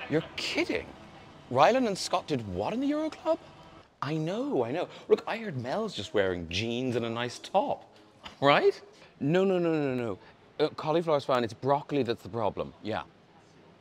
You're kidding. Rylan and Scott did what in the Euro Club? I know, I know. Look, I heard Mel's just wearing jeans and a nice top, right? No. Cauliflower's fine, it's broccoli that's the problem, yeah.